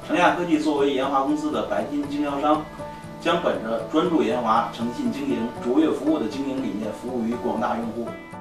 成亚科技作为研华公司的白金经销商，将本着专注研华、诚信经营、卓越服务的经营理念，服务于广大用户。